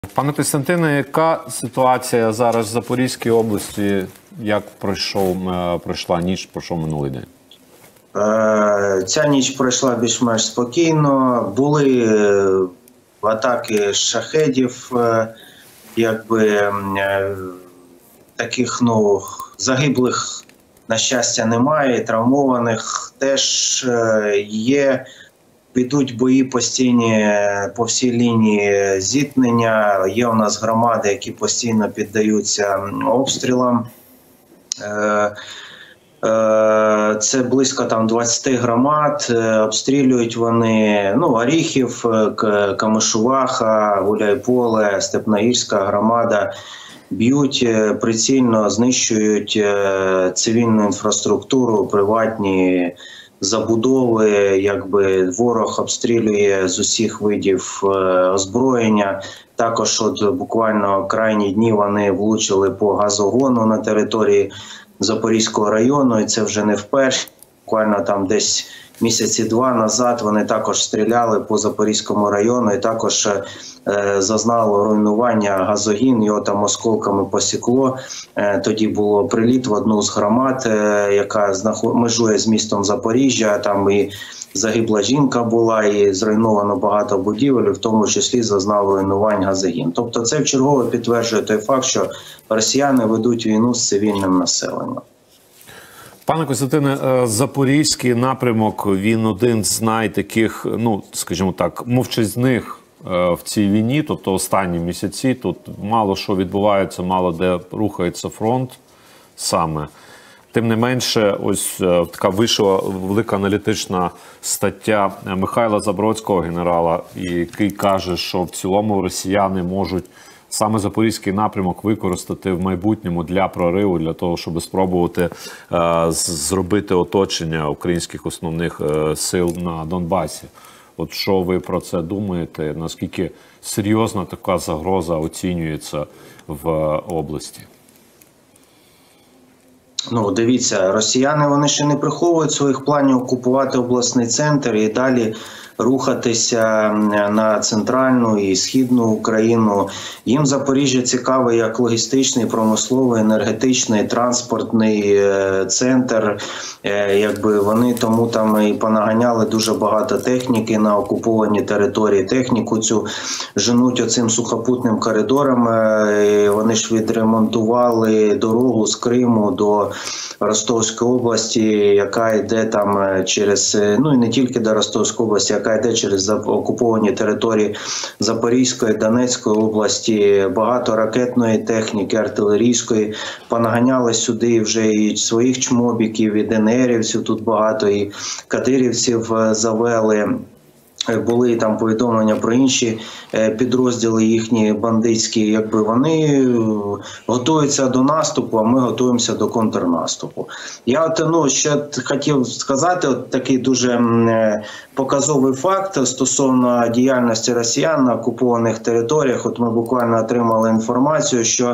Пане Костянтине, яка ситуація зараз в Запорізькій області? Як пройшла ніч, пройшов минулий день? Ця ніч пройшла більш-менш спокійно. Були атаки шахедів, таких, загиблих, на щастя, немає, травмованих теж є. Йдуть бої постійні по всій лінії зіткнення. Є у нас громади, які постійно піддаються обстрілам. Це близько 20 громад. Обстрілюють вони Оріхів, Камишуваха, Гуляйполе, Степногірська громада. Б'ють прицільно, знищують цивільну інфраструктуру, приватні забудови, ворог обстрілює з усіх видів озброєння. Також буквально крайні дні вони влучили по газогону на території Запорізького району, і це вже не вперше. Буквально десь місяці два назад вони також стріляли по Запорізькому району і також зазнало руйнування газогін, його осколками посікло. Тоді було приліт в одну з громад, яка межує з містом Запоріжжя. Там і загибла жінка була, і зруйновано багато будівель, в тому числі зазнав руйнувань газогін. Тобто це вчергове підтверджує той факт, що росіяни ведуть війну з цивільним населенням. Пане Костянтине, Запорізький напрямок, він один з найтаких, скажімо так, мовчазних в цій війні, тобто останні місяці. Тут мало що відбувається, мало де рухається фронт саме. Тим не менше, ось така вийшла велика аналітична стаття Михайла Забродського, генерала, який каже, що в цілому росіяни можуть саме Запорізький напрямок використати в майбутньому для прориву, для того, щоб спробувати зробити оточення українських основних сил на Донбасі. От що ви про це думаєте? Наскільки серйозна така загроза оцінюється в області? Дивіться, росіяни, вони ще не приховують своїх планів окупувати обласний центр і далі рухатися на центральну і східну Україну. Їм Запоріжжя цікавий як логістичний, промисловий, енергетичний, транспортний центр. Вони тому там і понаганяли дуже багато техніки на окуповані території. Техніку цю женуть оцим сухопутним коридором. Вони ж відремонтували дорогу з Криму до Ростовської області, яка йде там через, і не тільки до Ростовської області, яка йде через окуповані території Запорізької, Донецької області. Багато ракетної техніки, артилерійської. Понаганяли сюди вже і своїх чмобіків, і ДНРівців тут багато, і кадирівців завели. Були там повідомлення про інші підрозділи їхні бандитські, вони готуються до наступу, а ми готуємося до контрнаступу. Я ще хотів сказати такий дуже показовий факт стосовно діяльності росіян на окупованих територіях. Ми буквально отримали інформацію, що,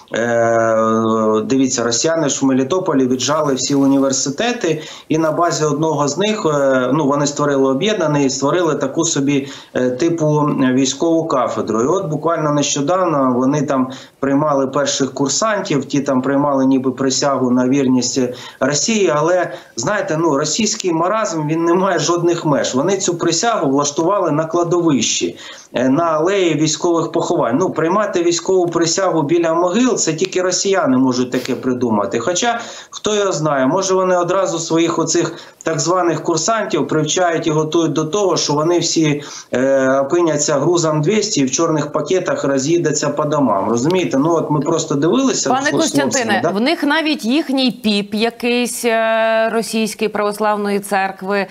дивіться, росіяни ж в Мелітополі віджали всі університети, і на базі одного з них, вони створили об'єднаний, створили таку собі типу військову кафедру. І от буквально нещодавно вони там приймали перших курсантів, ті там приймали ніби присягу на вірність Росії, але, знаєте, російський маразм, він не має жодних меж. Вони цю присягу влаштували на кладовищі, на алеї військових поховань. Приймати військову присягу біля могил – це тільки росіяни можуть таке придумати. Хоча, хто його знає, може вони одразу своїх оцих так званих курсантів привчають і готують до того, що вони всі опиняться грузом 200 і в чорних пакетах роз'їдаться по домам. Розумієте? Ми просто дивилися. Пане Костянтине, в них навіть їхній піп якийсь російської православної церкви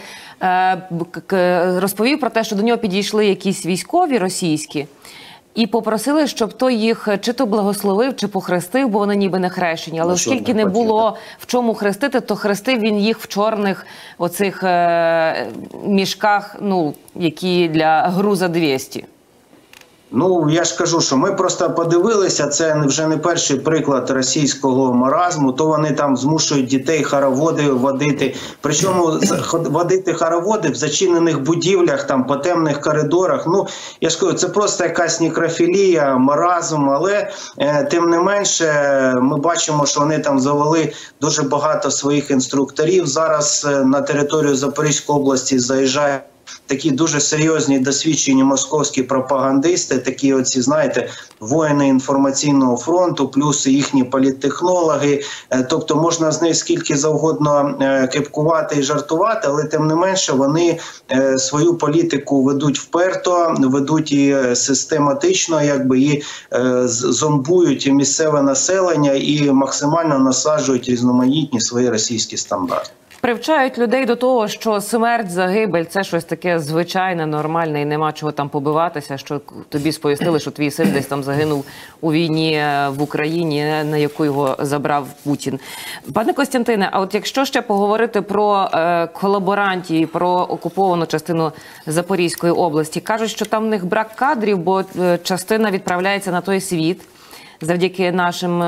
розповів про те, що до нього підійшли якісь військові російські і попросили, щоб той їх чи то благословив, чи похрестив, бо вони ніби не хрещені. Але оскільки не було в чому хрестити, то хрестив він їх в чорних оцих мішках, які для груза 200. Ну, я ж кажу, що ми просто подивилися, це вже не перший приклад російського маразму, то вони там змушують дітей хороводи водити, причому водити хороводи в зачинених будівлях, там по темних коридорах. Ну, я ж кажу, це просто якась некрофілія, маразм, але тим не менше ми бачимо, що вони там завели дуже багато своїх інструкторів. Зараз на територію Запорізької області заїжджають такі дуже серйозні досвідчені московські пропагандисти, такі оці, знаєте, воїни інформаційного фронту, плюс їхні політтехнологи. Тобто можна з них скільки завгодно кепкувати і жартувати, але тим не менше вони свою політику ведуть вперто, ведуть і систематично, якби і зомбують місцеве населення і максимально насаджують різноманітні свої російські стандарти. Привчають людей до того, що смерть, загибель – це щось таке звичайне, нормальне і нема чого там побиватися, що тобі сповістили, що твій син десь там загинув у війні в Україні, на яку його забрав Путін. Пане Костянтине, а от якщо ще поговорити про колаборантів, про окуповану частину Запорізької області, кажуть, що там в них брак кадрів, бо частина відправляється на той світ завдяки нашим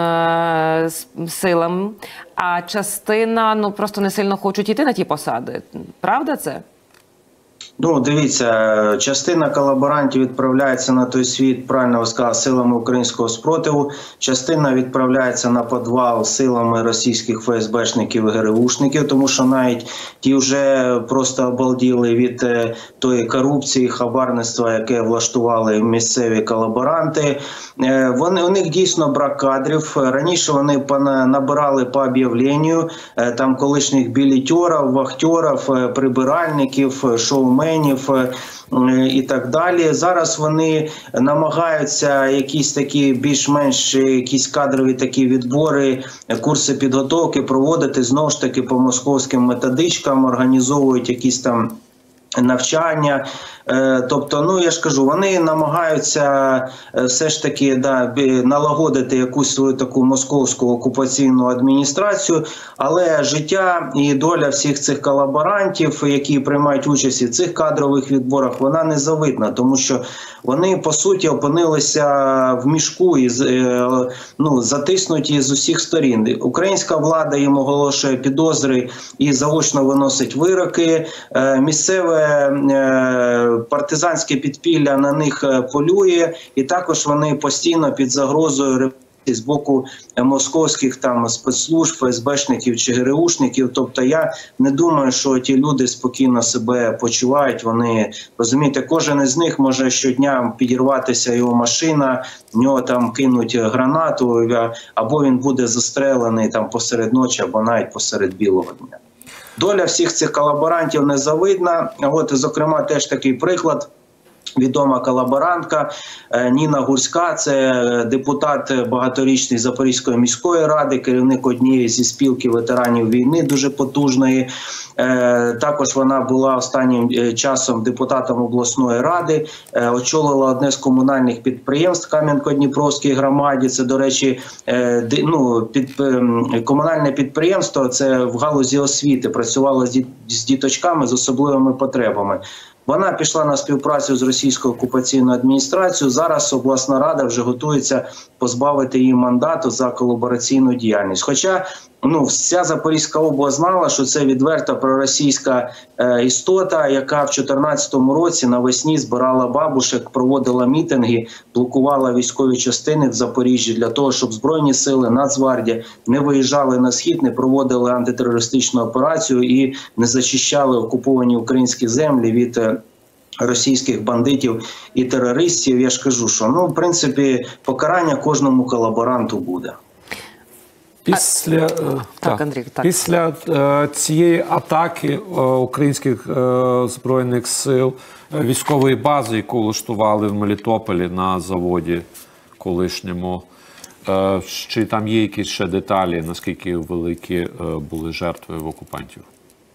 силам, а частина, ну, просто не сильно хочуть йти на ті посади. Правда це? Ну, дивіться, частина колаборантів відправляється на той світ, правильно ви сказали, силами українського спротиву, частина відправляється на підвал силами російських ФСБшників і ГРУшників, тому що навіть ті вже просто обалділи від тої корупції, хабарництва, яке влаштували місцеві колаборанти. У них дійсно брак кадрів. Раніше вони набирали по об'явленню, там колишніх білетерів, вахтерів, прибиральників, шоуменів і так далі. Зараз вони намагаються якісь такі більш-менш якісь кадрові такі відбори, курси підготовки проводити знову ж таки по московським методичкам, організовують якісь там навчання. Тобто, ну я ж кажу, вони намагаються все ж таки налагодити якусь свою таку московську окупаційну адміністрацію, але життя і доля всіх цих колаборантів, які приймають участь в цих кадрових відборах, вона незавидна, тому що вони, по суті, опинилися в мішку і затиснуті з усіх сторін. Українська влада їм оголошує підозри і заочно виносить вироки. Місцеве партизанське підпілля на них полює, і також вони постійно під загрозою репресій з боку московських там спецслужб, ФСБшників чи ГРУшників. Тобто я не думаю, що ті люди спокійно себе почувають. Вони, розумієте, кожен із них може щодня підірватися його машина, в нього там кинуть гранату, або він буде застрелений там посеред ночі, або навіть посеред білого дня. Доля всіх цих колаборантів незавидна. От, зокрема, теж такий приклад. Відома колаборантка Ніна Гурська, це депутат багаторічний Запорізької міської ради, керівник однієї зі спілки ветеранів війни, дуже потужної. Також вона була останнім часом депутатом обласної ради, очолила одне з комунальних підприємств Кам'янко-Дніпровській громаді. Це, до речі, комунальне підприємство, це в галузі освіти, працювало з діточками з особливими потребами. Вона пішла на співпрацю з російською окупаційною адміністрацією. Зараз обласна рада вже готується позбавити її мандату за колабораційну діяльність. Хоча вся Запорізька область знала, що це відверта проросійська істота, яка в 2014 році навесні збирала бабушек, проводила мітинги, блокувала військові частини в Запоріжжі для того, щоб Збройні сили, Нацгвардія не виїжджали на схід, не проводили антитерористичну операцію і не зачищали окуповані українські землі від російських бандитів і терористів. Я ж кажу, що, в принципі, покарання кожному колаборанту буде. Після цієї атаки українських Збройних сил, військової бази, яку влаштували в Мелітополі на заводі колишньому, чи там є якісь ще деталі, наскільки великі були жертви в окупантів?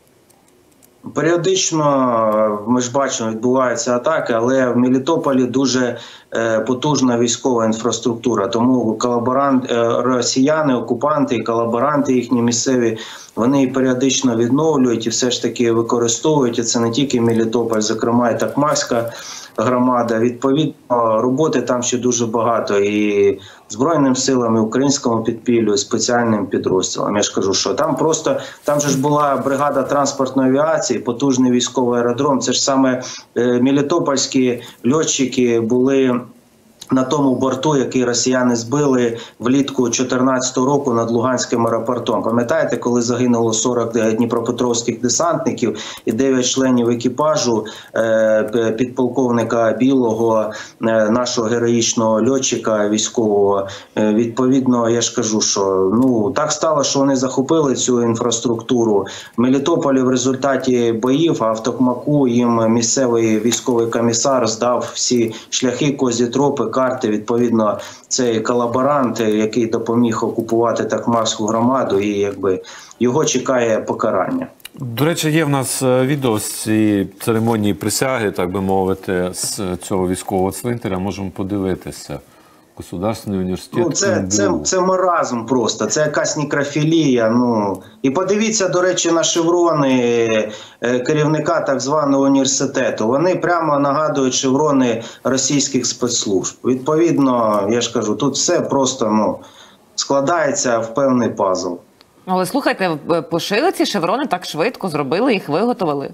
Періодично, ми ж бачимо, відбуваються атаки, але в Мелітополі дуже потужна військова інфраструктура. Тому росіяни, окупанти і колаборанти їхні місцеві, вони періодично відновлюють і все ж таки використовують. І це не тільки Мелітополь, зокрема і Токмацька громада. Відповідно, роботи там ще дуже багато і Збройним силам, і українському підпіллю, і спеціальним підрозділам. Я ж кажу, що там же ж була бригада транспортної авіації, потужний військовий аеродром. Це ж саме мелітопольські льотчики були на тому борту, який росіяни збили влітку 2014 року над Луганським аеропортом. Пам'ятаєте, коли загинуло 40 дніпропетровських десантників і 9 членів екіпажу підполковника Білого, нашого героїчного льотчика військового. Відповідно, я ж кажу, що так стало, що вони захопили цю інфраструктуру. В Мелітополі в результаті боїв, а в Токмаку їм місцевий військовий комісар здав всі шляхи, козі тропи, карти. Відповідно, цей колаборант, який допоміг окупувати Токмакську громаду, і якби його чекає покарання. До речі, є в нас відео з цієї церемонії присяги, так би мовити, з цього військового цвинтаря. Можемо подивитися. Государственний університет. Це маразм просто, це якась некрофілія. І подивіться, до речі, на шеврони керівника так званого університету. Вони прямо нагадують шеврони російських спецслужб. Відповідно, я ж кажу, тут все просто складається в певний пазл. Але слухайте, пошили ці шеврони так швидко, зробили, їх виготовили.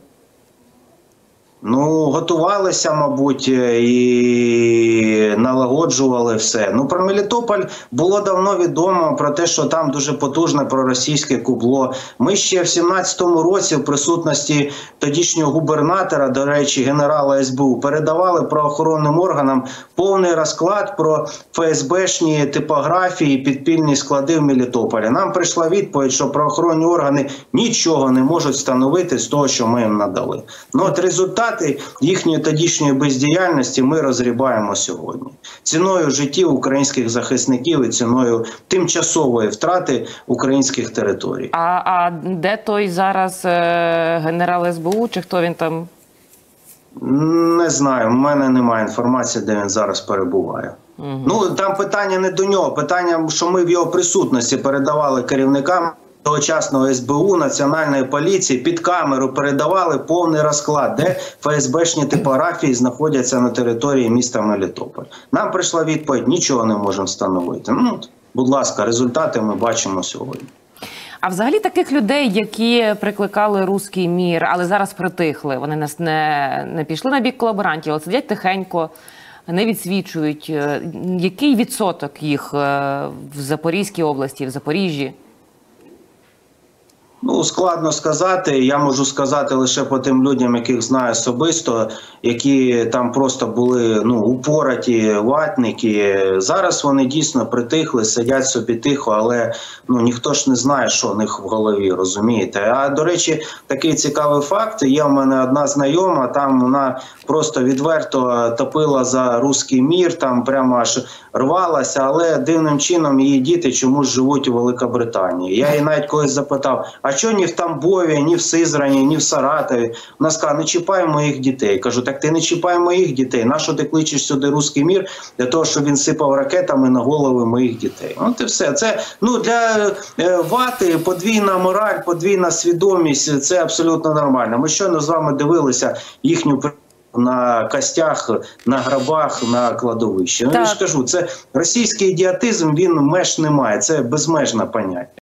Готувалися, мабуть, і налагоджували все. Про Мелітополь було давно відомо про те, що там дуже потужне проросійське кубло. Ми ще в 17-му році в присутності тодішнього губернатора, до речі, генерала СБУ, передавали правоохоронним органам повний розклад про ФСБшні типографії, підпільні склади в Мелітополі. Нам прийшла відповідь, що правоохоронні органи нічого не можуть встановити з того, що ми їм надали. От результат їхньої тодішньої бездіяльності ми розгрібаємо сьогодні. Ціною життів українських захисників і ціною тимчасової втрати українських територій. А де той зараз генерал СБУ, чи хто він там? Не знаю, в мене немає інформації, де він зараз перебуває. Там питання не до нього, питання, що ми в його присутності передавали керівникам тогочасного СБУ, Національної поліції, під камеру передавали повний розклад, де ФСБшні типографії знаходяться на території міста Мелітополь. Нам прийшла відповідь, нічого не можемо встановити. Будь ласка, результати ми бачимо сьогодні. А взагалі таких людей, які прикликали руський мір, але зараз притихли, вони не пішли на бік колаборантів, але сидять тихенько, не відсвічують. Який відсоток їх в Запорізькій області, в Запоріжжі? Складно сказати. Я можу сказати лише по тим людям, яких знаю особисто, які там просто були упораті ватники. Зараз вони дійсно притихли, сидять собі тихо, але ніхто ж не знає, що у них в голові, розумієте. А, до речі, такий цікавий факт. Є в мене одна знайома, там вона просто відверто топила за руський мір, там прямо аж рвалася, але дивним чином її діти чомусь живуть у Великобританії. Я її навіть колись запитав, а чого ні в Тамбові, ні в Сизрані, ні в Саратові? Вона сказала, не чіпай моїх дітей. Кажу, так ти не чіпай моїх дітей. Нащо ти кличеш сюди руський мір? Для того, щоб він сипав ракетами на голови моїх дітей. От і все. Це для вати подвійна мораль, подвійна свідомість, це абсолютно нормально. Ми щойно з вами дивилися їхню на костях, на гробах, на кладовищі. Я ж кажу, це російський ідіотизм, він меж не має, це безмежне поняття.